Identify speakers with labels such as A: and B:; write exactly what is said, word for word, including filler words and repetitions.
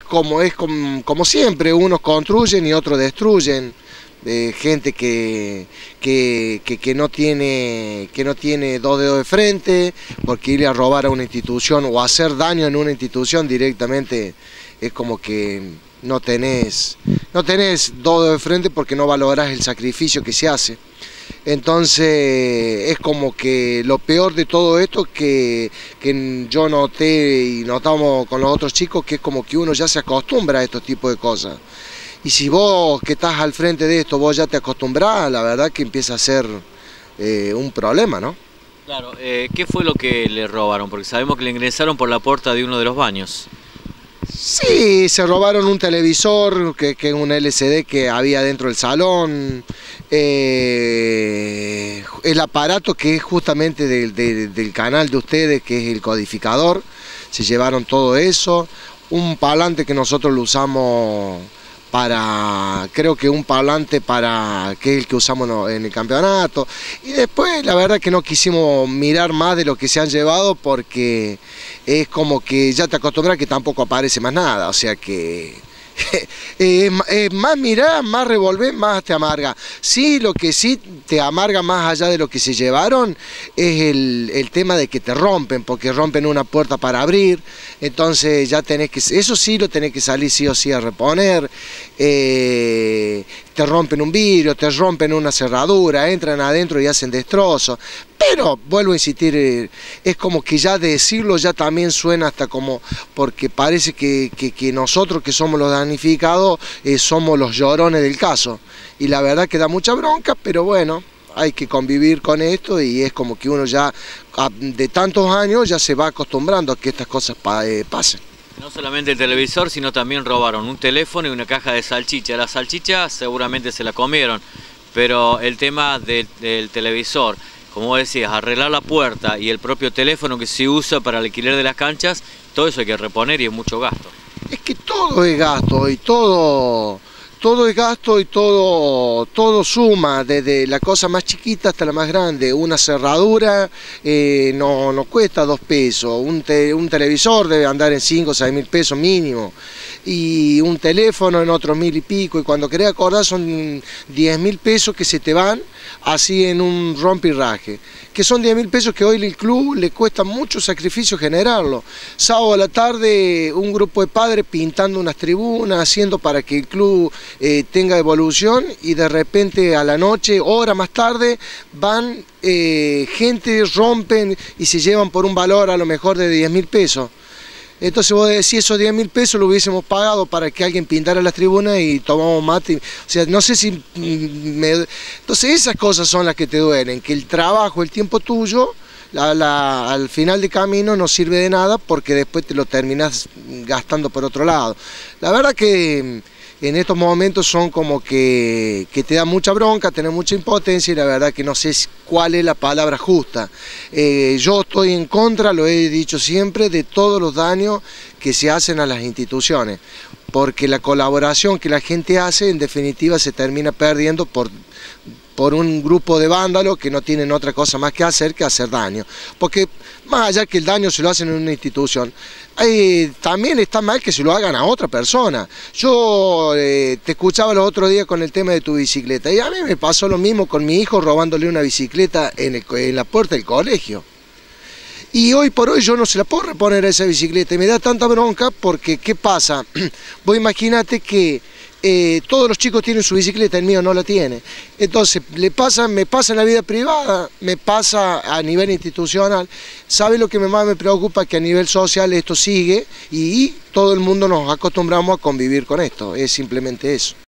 A: como, es como, como siempre, unos construyen y otros destruyen. De gente que, que, que, que, no tiene, que no tiene dos dedos de frente, porque ir a robar a una institución o hacer daño en una institución directamente es como que no tenés, no tenés dos dedos de frente porque no valorás el sacrificio que se hace. Entonces es como que lo peor de todo esto que, que yo noté y notamos con los otros chicos, que es como que uno ya se acostumbra a estos tipos de cosas. Y si vos que estás al frente de esto, vos ya te acostumbrás, la verdad que empieza a ser eh, un problema, ¿no?
B: Claro, eh, ¿qué fue lo que le robaron? Porque sabemos que le ingresaron por la puerta de uno de los baños.
A: Sí, se robaron un televisor, que, que es un L C D que había dentro del salón, eh, el aparato que es justamente del, del, del canal de ustedes, que es el codificador, se llevaron todo eso, un parlante que nosotros lo usamos para, creo que un parlante para, que es el que usamos en el campeonato, y después la verdad que no quisimos mirar más de lo que se han llevado porque es como que ya te acostumbras que tampoco aparece más nada, o sea que eh, eh, más mirar, más revolver, más te amarga. Sí, lo que sí te amarga más allá de lo que se llevaron es el, el tema de que te rompen, porque rompen una puerta para abrir, entonces ya tenés que, eso sí lo tenés que salir sí o sí a reponer, eh, te rompen un vidrio, te rompen una cerradura, entran adentro y hacen destrozos. Pero, vuelvo a insistir, es como que ya decirlo ya también suena hasta como, porque parece que, que, que nosotros que somos los damnificados eh, somos los llorones del caso. Y la verdad que da mucha bronca, pero bueno, hay que convivir con esto y es como que uno ya de tantos años ya se va acostumbrando a que estas cosas pa, eh, pasen.
B: No solamente el televisor, sino también robaron un teléfono y una caja de salchicha. La salchicha seguramente se la comieron, pero el tema del, del televisor, como vos decías, arreglar la puerta y el propio teléfono que se usa para el alquiler de las canchas, todo eso hay que reponer y es mucho gasto.
A: Es que todo es gasto y todo, todo es gasto y todo, todo suma, desde la cosa más chiquita hasta la más grande. Una cerradura eh, no, no cuesta dos pesos, un, te, un televisor debe andar en cinco o seis mil pesos mínimo, y un teléfono en otros mil y pico, y cuando querés acordar son diez mil pesos que se te van así en un rompirraje, que son diez mil pesos que hoy el club le cuesta mucho sacrificio generarlo. Sábado a la tarde un grupo de padres pintando unas tribunas, haciendo para que el club eh, tenga evolución, y de repente a la noche, hora más tarde, van eh, gente, rompen y se llevan por un valor a lo mejor de diez mil pesos. Entonces vos decís, esos diez mil pesos lo hubiésemos pagado para que alguien pintara las tribunas y tomamos mate. O sea, no sé si... Me... Entonces esas cosas son las que te duelen, que el trabajo, el tiempo tuyo, la, la, al final de camino no sirve de nada porque después te lo terminás gastando por otro lado. La verdad que en estos momentos son como que, que te da mucha bronca, tenés mucha impotencia y la verdad que no sé cuál es la palabra justa. Eh, yo estoy en contra, lo he dicho siempre, de todos los daños que se hacen a las instituciones, porque la colaboración que la gente hace en definitiva se termina perdiendo por... por un grupo de vándalos que no tienen otra cosa más que hacer que hacer daño. Porque más allá que el daño se lo hacen en una institución, eh, también está mal que se lo hagan a otra persona. Yo eh, te escuchaba los otros días con el tema de tu bicicleta, y a mí me pasó lo mismo con mi hijo robándole una bicicleta en, el, en la puerta del colegio. Y hoy por hoy yo no se la puedo reponer a esa bicicleta, y me da tanta bronca porque, ¿qué pasa? Vos imaginate que Eh, todos los chicos tienen su bicicleta, el mío no la tiene. Entonces, le pasa, me pasa en la vida privada, me pasa a nivel institucional. ¿Sabe lo que más me preocupa? Que a nivel social esto sigue y todo el mundo nos acostumbramos a convivir con esto, es simplemente eso.